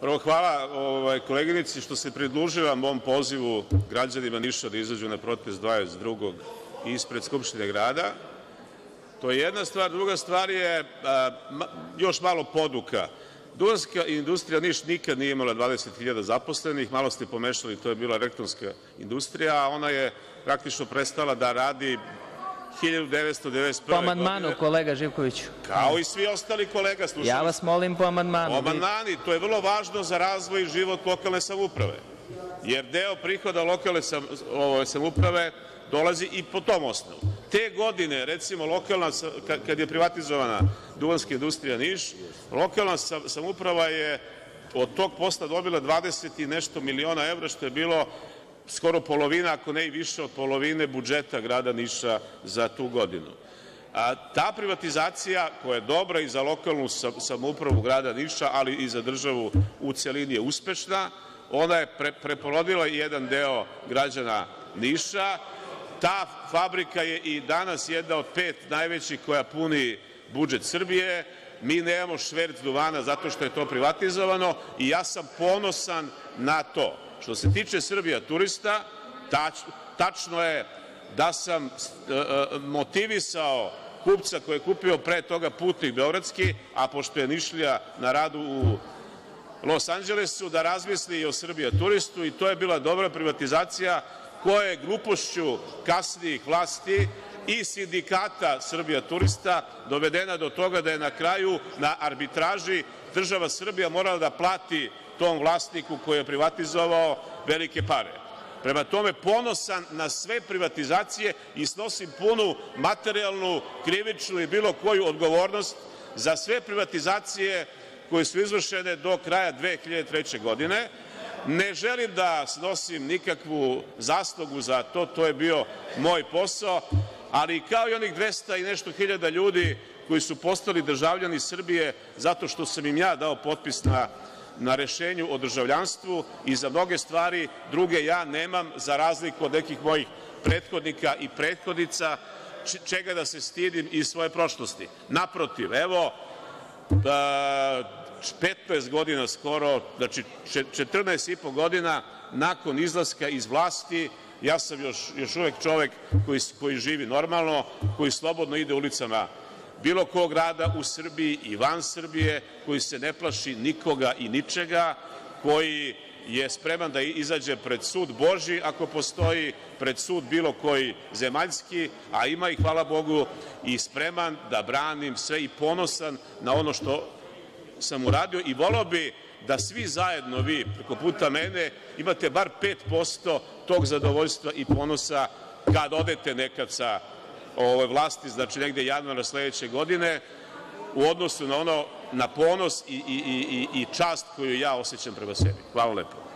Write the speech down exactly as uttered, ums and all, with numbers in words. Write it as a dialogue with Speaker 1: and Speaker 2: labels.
Speaker 1: Prvo, hvala koleginici što se pridružila mom pozivu građanima Niša da izađu na protest dvadeset drugog ispred Skupštine grada. To je jedna stvar. Druga stvar je još malo poduka. Duvanska industrija Niš nikad nije imala dvadeset hiljada zaposlenih, malo ste pomešali, to je bila elektronska industrija, a ona je praktično prestala da radi hiljadu devetsto devedeset prve.
Speaker 2: Po amandmanu, kolega Živkoviću.
Speaker 1: Kao i svi ostali kolega.
Speaker 2: Ja vas molim po amandmanu.
Speaker 1: Po amandmani, to je vrlo važno za razvoj i život lokalne samouprave, jer deo prihoda lokalne samouprave dolazi i po tom osnovu. Te godine, recimo, lokalna, kad je privatizovana Duvanska industrija Niš, lokalna samouprava je od tog posla dobila dvadeset i nešto miliona evra, što je bilo skoro polovina, ako ne i više od polovine budžeta grada Niša za tu godinu. Ta privatizacija, koja je dobra i za lokalnu samoupravu grada Niša, ali i za državu u celini, je uspešna. Ona je preporodila jedan deo građana Niša. Ta fabrika je i danas jedna od pet najvećih koja puni budžet Srbije. Mi nemamo šverc duvana zato što je to privatizovano i ja sam ponosan na to. Što se tiče Srbija turista, tačno je da sam motivisao kupca koji je kupio pre toga putnik beogradski, a pošto je Nišlija na radu u Los Anđelesu, da razmisli i o Srbija turistu, i to je bila dobra privatizacija koja je glupošću kasnijih vlasti i sindikata Srbija turista dovedena do toga da je na kraju na arbitraži država Srbija morala da plati tom vlasniku koji je privatizovao velike pare. Prema tome, ponosan na sve privatizacije i snosim punu materijalnu, krivičnu i bilo koju odgovornost za sve privatizacije koje su izvršene do kraja dve hiljade treće. godine. Ne želim da snosim nikakvu zaslugu za to, to je bio moj posao, ali kao i onih dvesta i nešto hiljada ljudi koji su postali državljani Srbije zato što sam im ja dao potpis na na rešenju o državljanstvu i za mnoge stvari druge ja nemam, za razliku od nekih mojih prethodnika i prethodnica, čega da se stidim iz svoje prošlosti. Naprotiv, evo, petnaest godina skoro, znači četrnaest i po godina nakon izlaska iz vlasti, ja sam još uvek čovek koji živi normalno, koji slobodno ide ulicama bilo kog grada u Srbiji i van Srbije, koji se ne plaši nikoga i ničega, koji je spreman da izađe pred sud Božji ako postoji, pred sud bilo koji zemaljski, a ima i, hvala Bogu, i spreman da branim sve i ponosan na ono što sam uradio, i voleo bi da svi zajedno, vi preko puta mene, imate bar pet posto tog zadovoljstva i ponosa kad odete nekad sa ove vlasti, znači negde januara sledeće godine, u odnosu na ono, na ponos i čast koju ja osećam prema sebi. Hvala lepo.